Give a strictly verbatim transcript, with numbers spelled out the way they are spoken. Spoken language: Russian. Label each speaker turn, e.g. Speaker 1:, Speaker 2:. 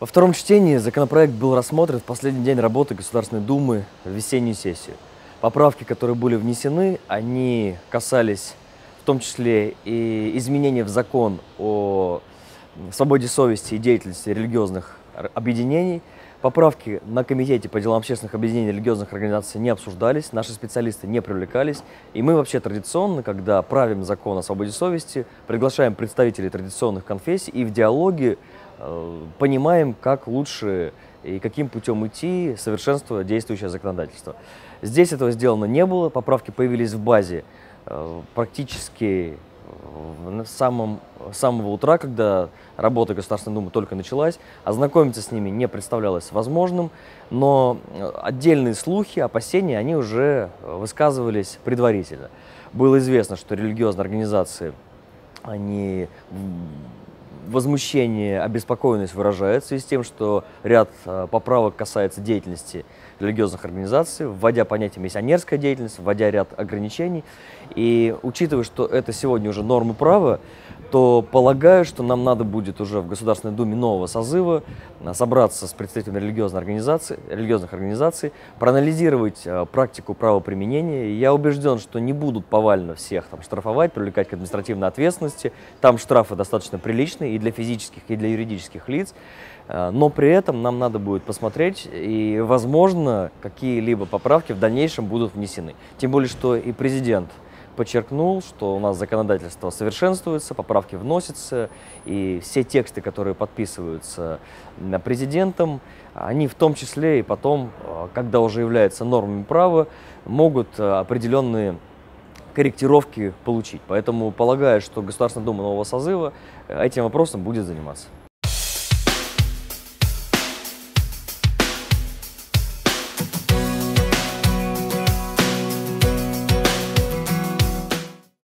Speaker 1: Во втором чтении законопроект был рассмотрен в последний день работы Государственной Думы в весеннюю сессию. Поправки, которые были внесены, они касались в том числе и изменений в закон о свободе совести и деятельности религиозных объединений. Поправки на Комитете по делам общественных объединений и религиозных организаций не обсуждались, наши специалисты не привлекались. И мы вообще традиционно, когда правим закон о свободе совести, приглашаем представителей традиционных конфессий и в диалоге э, понимаем, как лучше и каким путем идти, совершенствуя действующее законодательство. Здесь этого сделано не было, поправки появились в базе э, практически с самым, самого утра, когда работа Государственной Думы только началась. Ознакомиться с ними не представлялось возможным, но отдельные слухи, опасения, они уже высказывались предварительно. Было известно, что религиозные организации, они возмущение, обеспокоенность выражают в связи с тем, что ряд поправок касается деятельности религиозных организаций, вводя понятие миссионерская деятельность, вводя ряд ограничений. И учитывая, что это сегодня уже нормы права, то полагаю, что нам надо будет уже в Государственной Думе нового созыва собраться с представителями религиозных организаций, религиозных организаций, проанализировать практику правоприменения. И я убежден, что не будут повально всех там штрафовать, привлекать к административной ответственности. Там штрафы достаточно приличные и для физических, и для юридических лиц. Но при этом нам надо будет посмотреть, и, возможно, какие-либо поправки в дальнейшем будут внесены. Тем более, что и президент подчеркнул, что у нас законодательство совершенствуется, поправки вносятся, и все тексты, которые подписываются президентом, они в том числе и потом, когда уже являются нормами права, могут определенные корректировки получить. Поэтому полагаю, что Государственная Дума нового созыва этим вопросом будет заниматься.